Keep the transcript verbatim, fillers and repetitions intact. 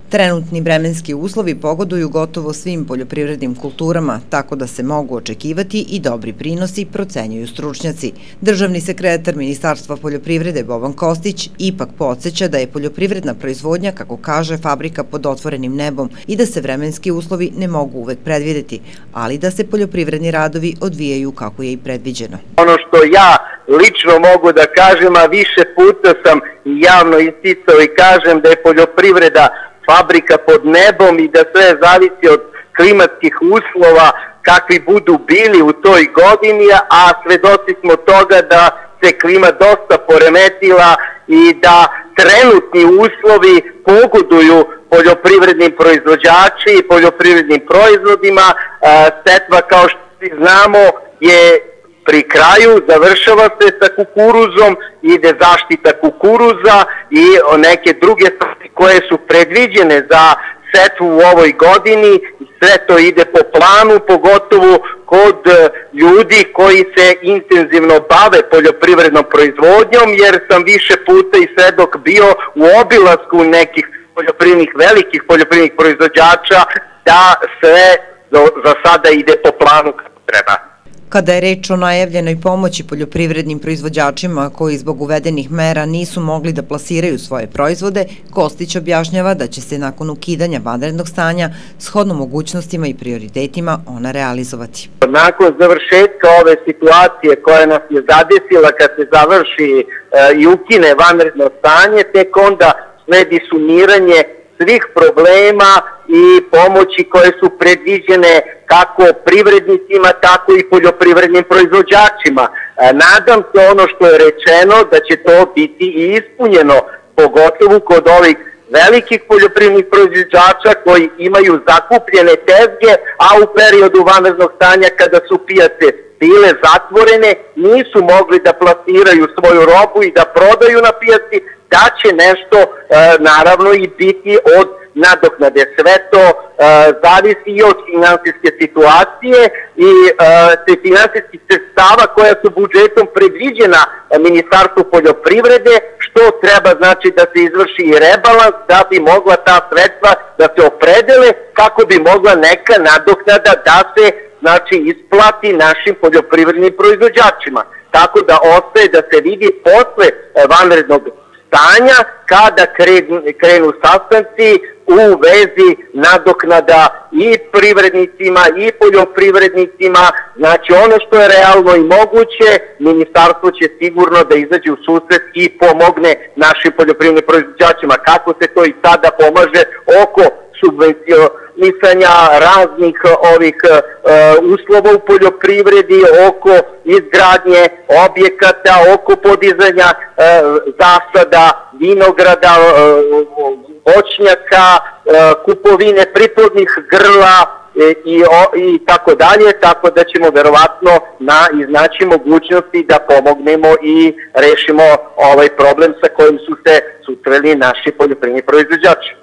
Trenutni vremenski uslovi pogoduju gotovo svim poljoprivrednim kulturama, tako da se mogu očekivati i dobri prinosi, procenjuju stručnjaci. Državni sekretar Ministarstva poljoprivrede Boban Kostić ipak podsjeća da je poljoprivredna proizvodnja, kako kaže, fabrika pod otvorenim nebom i da se vremenski uslovi ne mogu uvek predvideti, ali da se poljoprivredni radovi odvijaju kako je i predviđeno. Ono što ja lično mogu da kažem, a više puta sam javno isticao i kažem da je poljoprivreda fabrika pod nebom i da sve zavisi od klimatskih uslova kakvi budu bili u toj godini, a svedoci smo toga da se klima dosta poremetila i da trenutni uslovi pogoduju poljoprivrednim proizvođači i poljoprivrednim proizvodima. Setva, kao što svi znamo, je pri kraju, završava se sa kukuruzom, ide zaštita kukuruza i neke druge stvari koje su predviđene za setvu u ovoj godini. Sve to ide po planu, pogotovo kod ljudi koji se intenzivno bave poljoprivrednom proizvodnjom, jer sam više puta i svedok bio u obilasku nekih poljoprivrednih, velikih poljoprivrednih proizvođača, da sve za sada ide po planu kako treba. Kada je reč o najavljenoj pomoći poljoprivrednim proizvođačima koji zbog uvedenih mera nisu mogli da plasiraju svoje proizvode, Kostić objašnjava da će se nakon ukidanja vanrednog stanja shodno mogućnostima i prioritetima ona realizovati. Nakon završetka ove situacije koja nas je zadesila, kad se završi i ukine vanredno stanje, tek onda sledi sumiranje svih problema i pomoći koje su predviđene kako privrednicima, tako i poljoprivrednim proizvođačima. Nadam se, ono što je rečeno, da će to biti i ispunjeno, pogotovo kod ovih velikih poljoprivrednih proizvođača koji imaju zakupljene tezge, a u periodu vanrednog stanja, kada su pijace bile zatvorene, nisu mogli da plasiraju svoju robu i da prodaju na pijaci, da će nešto naravno i biti od nadoknade. Sve to zavisi i od finansijske situacije i te finansijskih sredstava koja su budžetom predviđena Ministarstvu poljoprivrede, što treba znači da se izvrši i rebalans da bi mogla ta sredstva da se opredele, kako bi mogla neka nadoknada da se znači isplati našim poljoprivrednim proizvođačima. Tako da ostaje da se vidi posle vanrednog stanja, kada krenu sastanci u vezi nadoknada i privrednicima i poljoprivrednicima. Znači, ono što je realno i moguće, ministarstvo će sigurno da izađe u susret i pomogne našim poljoprivrednim proizvođačima. Kako se to i sada pomaže oko subvencionisanja raznih ovih uslova u poljoprivredi, oko izgradnje objekata, oko podizanja zasada, vinograda, voćnjaka, kupovine priplodnih grla i tako dalje, tako da ćemo verovatno iznaći mogućnosti da pomognemo i rešimo ovaj problem sa kojim su se susreli naši poljoprivredni proizvođači.